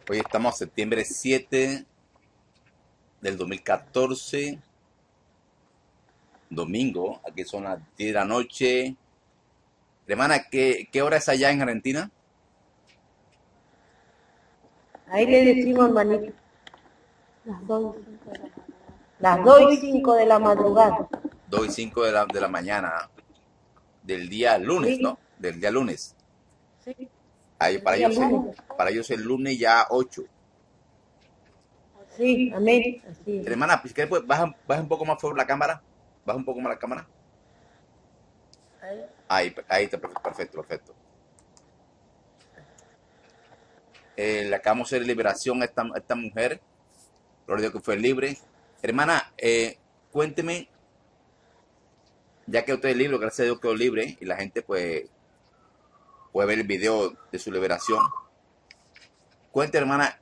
Hoy estamos a septiembre 7 del 2014, domingo. Aquí son las 10 de la noche. Hermana, ¿qué hora es allá en Argentina? Ahí le decimos, hermanito, las 2:05 de la madrugada. 2:05 de la mañana del día lunes, Sí, ¿no? Del día lunes. sí, Ahí, el día lunes. para ellos el lunes ya 8. Sí, amén, así es. Hermana, pues, ¿qué, pues, baja un poco más por la cámara. Baja un poco más la cámara. Ahí. Ahí está, perfecto, perfecto. Le acabamos de hacer liberación a esta mujer. Gloria a Dios que fue libre. Hermana, cuénteme, ya que usted es libre, gracias a Dios quedó libre y la gente pues puede ver el video de su liberación. Cuente, hermana,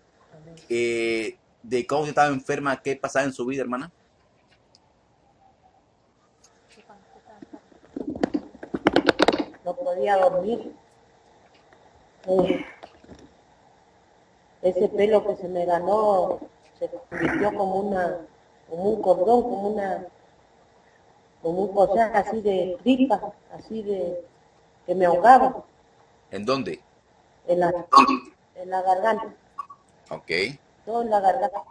de cómo usted estaba enferma, qué pasaba en su vida, hermana. No podía dormir. Eh, ese pelo que se me ganó se convirtió como un cordón, como un collar así de tripa, así de que me ahogaba ¿En dónde? en la, en la garganta, Ok. todo en la garganta.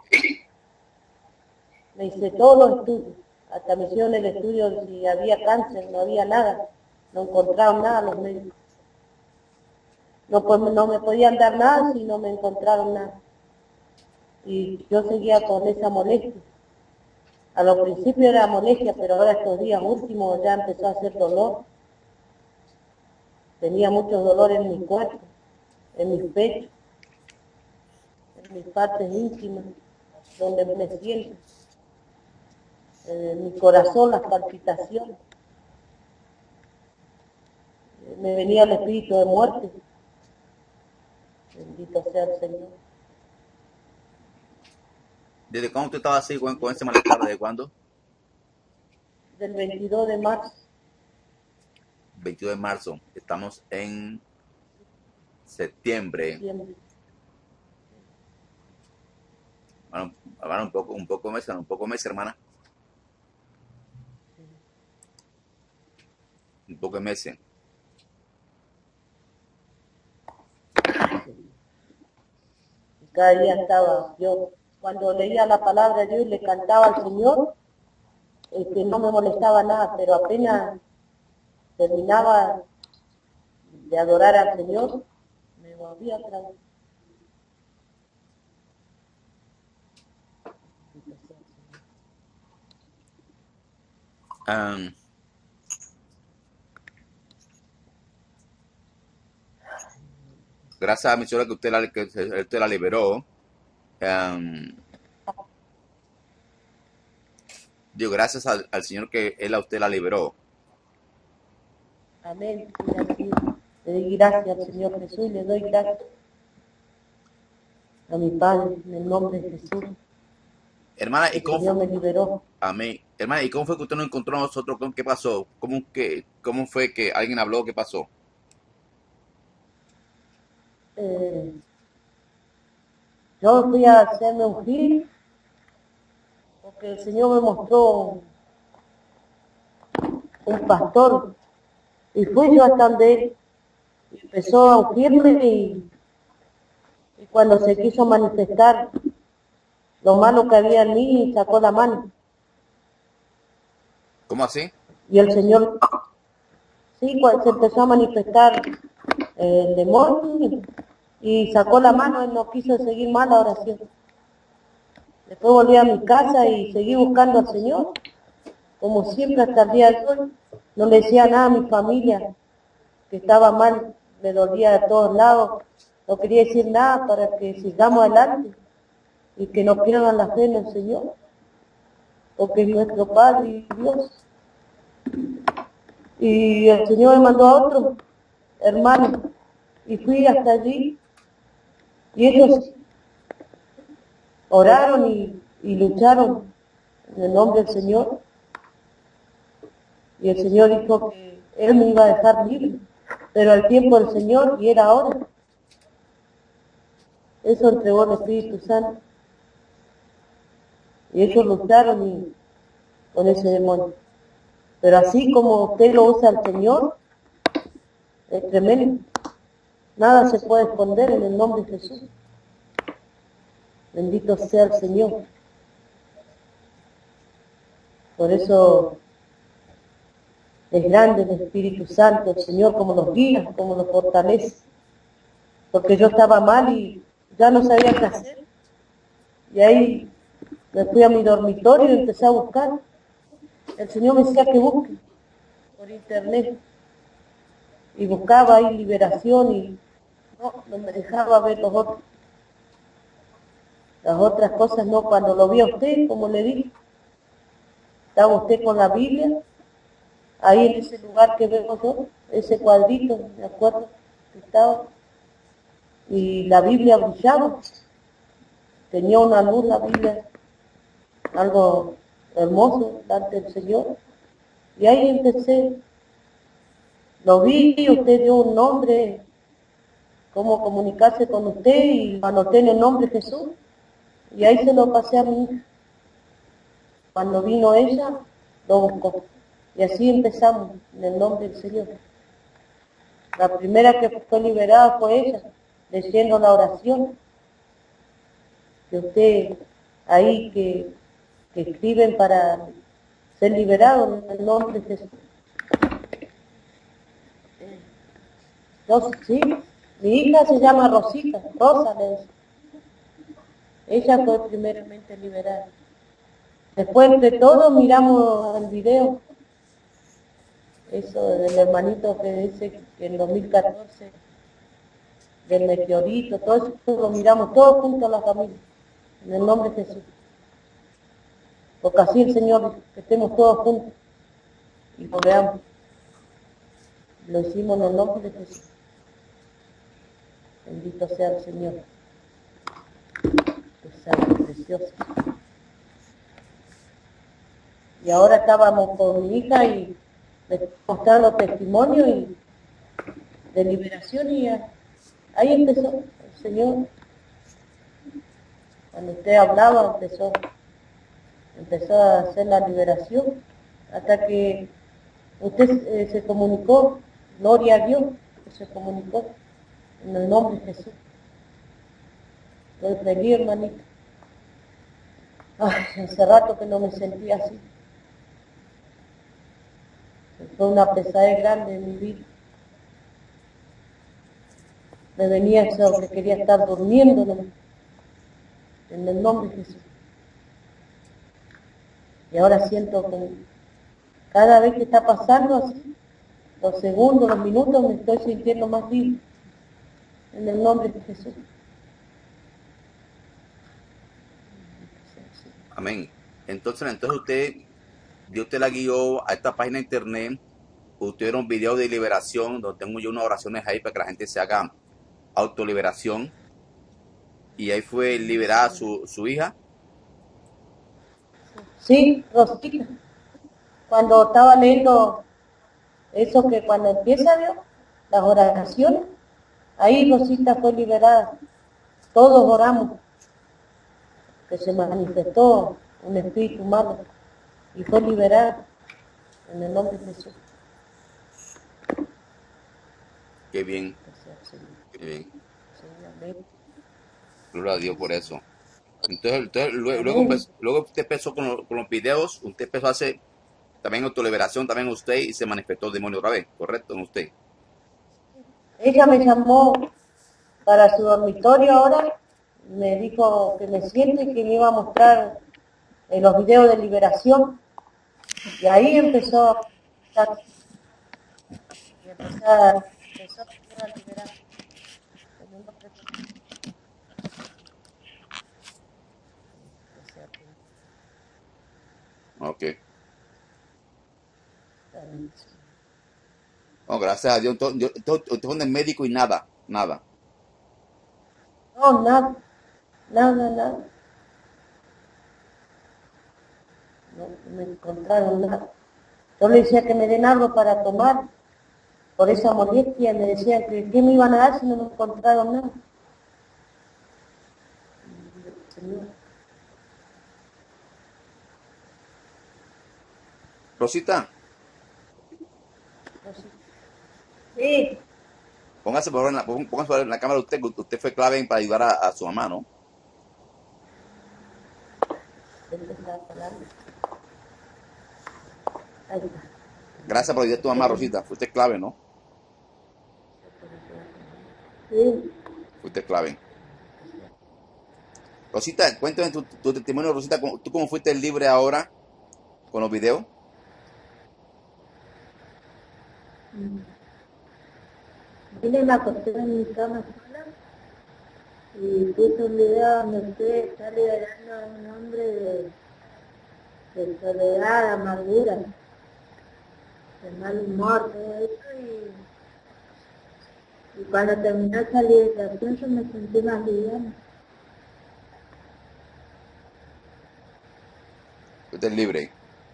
Me hice todos los estudios, hasta me hicieron el estudio de si había cáncer, no había nada, no encontraron nada los médicos. No, pues, no me podían dar nada si no me encontraron nada. Y yo seguía con esa molestia. A los principios era molestia, pero ahora estos días últimos ya empezó a hacer dolor. Tenía mucho dolor en mi cuerpo, en mis pechos, en mis partes íntimas, donde me siento, en mi corazón, las palpitaciones. Me venía el espíritu de muerte. Bendito sea el Señor. ¿Desde cuándo usted estaba así con ese malestar? ¿Desde cuándo? Del 22 de marzo. 22 de marzo. Estamos en septiembre. Siempre. Bueno, bueno, un poco de meses, hermana. Un poco de meses. Y cada día estaba yo, cuando leía la palabra de Dios y le cantaba al Señor, no me molestaba nada, pero apenas terminaba de adorar al Señor, me volvía otra vez. Um, Gracias a mi señora que usted la liberó. um, Digo, gracias al Señor que Él a usted la liberó. Amén. Y así le doy gracias al Señor Jesús y le doy gracias a mi Padre en el nombre de Jesús. Hermana, ¿y El Señor me liberó. amén. Hermana, ¿y cómo fue que usted nos encontró a nosotros? ¿Qué pasó? ¿Cómo fue que alguien habló? ¿Qué pasó? Eh, yo fui a hacerme un gil porque el Señor me mostró un pastor y fui yo hasta donde él y empezó a ungirme y cuando se quiso manifestar lo malo que había en mí, sacó la mano. ¿Cómo así? Y el Señor, sí, cuando se empezó a manifestar el demonio y sacó la mano, él no quiso seguir más la oración. Después volví a mi casa y seguí buscando al Señor, como siempre hasta el día de hoy. No le decía nada a mi familia, que estaba mal, me dolía de todos lados. No quería decir nada para que sigamos adelante y que no pierdan la fe en el Señor, porque es nuestro Padre y Dios. Y el Señor me mandó a otro hermano y fui hasta allí y ellos oraron y lucharon en el nombre del Señor y el Señor dijo que Él me iba a dejar libre, pero al tiempo del Señor y era ahora. Eso entregó el Espíritu Santo. Y ellos lucharon con ese demonio. Pero así como usted lo usa al Señor, es tremendo. Nada se puede esconder en el nombre de Jesús. Bendito sea el Señor. Por eso es grande el Espíritu Santo, el Señor, como nos guía, como nos fortalece. Porque yo estaba mal y ya no sabía qué hacer. Y ahí me fui a mi dormitorio y empecé a buscar. El Señor me decía que busque por internet. Y buscaba ahí liberación y no me dejaba ver las otras cosas, no. Cuando lo vi a usted, como le dije, estaba usted con la Biblia, ahí en ese lugar que veo yo, ese cuadrito, me acuerdo que estaba, y la Biblia brillaba, tenía una luz la Biblia, algo hermoso delante del Señor, y ahí empecé, lo vi, usted dio un nombre, cómo comunicarse con usted, y anoté en el nombre de Jesús, y ahí se lo pasé a mi hija. Cuando vino ella, lo buscó. Y así empezamos, en el nombre del Señor. La primera que fue liberada fue ella, leyendo la oración. Que usted ahí que escriben para ser liberados en el nombre de Jesús. Entonces, sí, mi hija se llama Rosita, Rosa le dice. Ella fue primeramente liberada. Después, entre todos, miramos el video. Eso del hermanito que dice que en 2014, del meteorito, todo eso lo miramos todos juntos a la familia, en el nombre de Jesús. Porque así el Señor, que estemos todos juntos y lo veamos. Lo hicimos en el nombre de Jesús. Bendito sea el Señor. Que sea precioso. Y ahora estábamos con mi hija y le mostrando testimonios de liberación y ahí empezó el Señor. Cuando usted hablaba empezó a hacer la liberación hasta que usted se comunicó, gloria a Dios, que se comunicó en el nombre de Jesús. Estoy feliz, hermanito. Ay, hace rato que no me sentía así. Fue una pesadez grande en mi vida. Me venía eso, que quería estar durmiendo nomás, en el nombre de Jesús. Y ahora siento que cada vez que está pasando así, los segundos, los minutos, me estoy sintiendo más libre, en el nombre de Jesús. Amén. Entonces Dios te la guió a esta página de internet. Usted era un video de liberación, donde tengo yo unas oraciones ahí para que la gente se haga autoliberación. Y ahí fue liberada su hija. Sí, Rosita. Cuando estaba leyendo eso que cuando empieza Dios, las oraciones, ahí Rosita fue liberada. Todos oramos, que se manifestó un espíritu malo y fue liberada en el nombre de Jesús. Qué bien, qué bien. Gloria a Dios por eso. Entonces luego usted empezó con los videos, usted empezó a hacer también autoliberación, también usted, y se manifestó el demonio otra vez, ¿correcto? En usted. Ella me llamó para su dormitorio ahora, me dijo que me siente y que me iba a mostrar los videos de liberación. Y ahí empezó a liberar. Ok. No, gracias a Dios. Usted fue el médico y nada. No, nada. No me encontraron nada. Yo le decía que me den algo para tomar por esa molestia, me decían que qué me iban a dar si no me encontraron nada. Señor. Rosita, Sí. póngase por favor póngase en la cámara usted, que usted fue clave para ayudar a su mamá, ¿no? ¿Dónde está la palabra? Ahí está. Gracias por ayudar a tu mamá, Rosita. Fuiste clave, ¿no? Sí. Fuiste clave. Rosita, cuéntame tu testimonio, Rosita. ¿Tú cómo fuiste libre ahora con los videos? Vine y me acosté en mi cama sola y puse un video donde usted está liberando a un hombre de soledad, amargura, de mal humor, todo eso. Y cuando terminó esa liberación yo me sentí más liviana. Fuiste libre.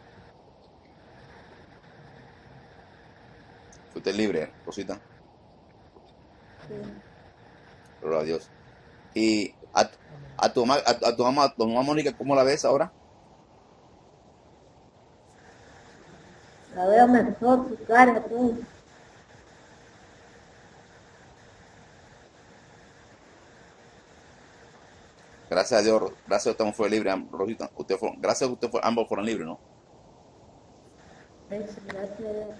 Fuiste libre, Rosita. Sí. Gloria a Dios. Y a tu mamá Mónica, ¿cómo la ves ahora? La veo mejor, su cara, todo. Gracias a Dios, gracias a usted fue libre, Rosita. Gracias a usted ambos fueron libres, ¿no? Eso, gracias.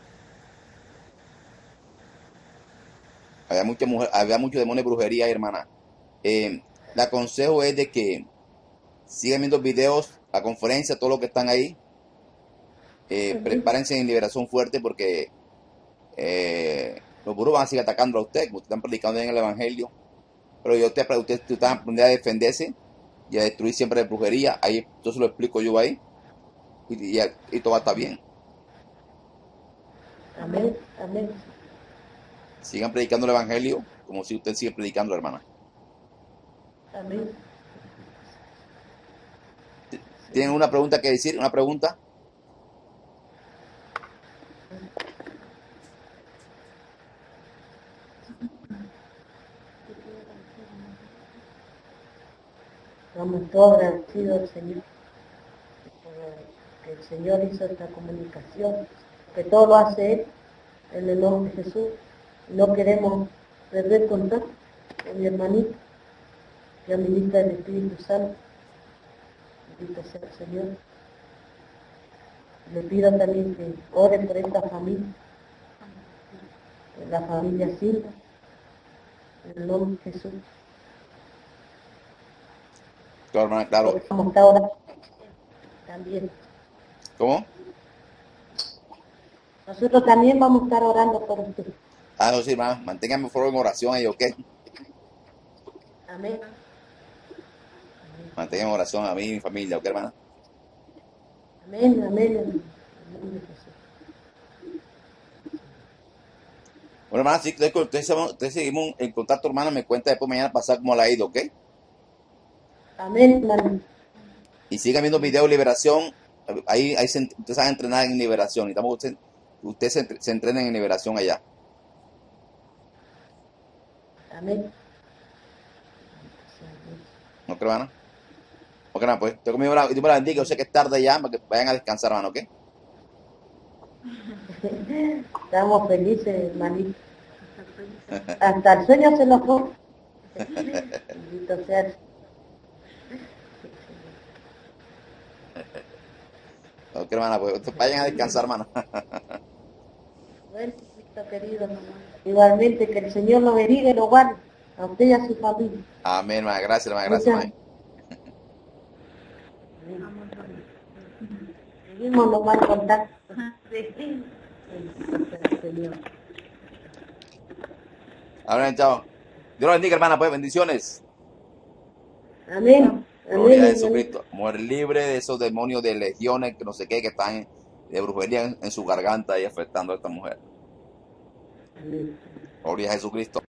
Había mucho demonio de brujería, hermana. Le aconsejo es de que sigan viendo videos, la conferencia, todo lo que están ahí. Prepárense en liberación fuerte porque los burros van a seguir atacando a usted, como están predicando en el evangelio. Pero usted está aprendiendo a defenderse y a destruir siempre la brujería. Ahí yo se lo explico yo ahí. Y todo va a estar bien. Amén, amén. Sigan predicando el evangelio como si usted sigue predicando, hermana. Amén. ¿Tienen una pregunta que decir? ¿Una pregunta? Estamos todos agradecidos al Señor, que el Señor hizo esta comunicación, que todo lo hace Él, en el nombre de Jesús. No queremos perder contacto con mi hermanito, que administra el Espíritu Santo. Bendito sea el Señor. Le pido también que ore por esta familia, por la familia Silva, en el nombre de Jesús. Claro, hermana, claro. Porque como está ahora también. ¿Cómo? Nosotros también vamos a estar orando por usted. No, sí, hermana. Manténganme por favor en oración ahí, ¿ok? Amén. Manténganme en oración a mí y mi familia, ¿ok, hermana? Amén, amén. En el nombre de Jesús. Bueno, hermana, sí, ustedes seguimos en contacto, hermana. Me cuenta después mañana pasar cómo le ha ido, ¿ok? Amén, hermano. Y sigan viendo videos de liberación. Ahí ustedes saben entrenar en liberación. Y ustedes se entrenen en liberación allá. Amén. ¿Ok, hermana? Ok, hermana, pues. Dios me la bendiga. Yo sé que es tarde ya, para que vayan a descansar, hermano, ¿ok? Estamos felices, hermanito. Hasta el sueño se nos fue. Bendito sea el Ok, hermana, pues vayan a descansar, hermana. Bueno, Cristo querido. Igualmente, que el Señor lo bendiga y lo guarde, a usted y a su familia. Amén, hermana. Gracias, hermana. Gracias, hermana. Seguimos nomás en contacto. Señor. Amén, chao. Dios la bendiga, hermana, pues bendiciones. Amén. Gloria a Amén. Jesucristo. Mujer libre de esos demonios de legiones que no sé qué, que están de brujería en su garganta y afectando a esta mujer. Amén. Gloria a Jesucristo.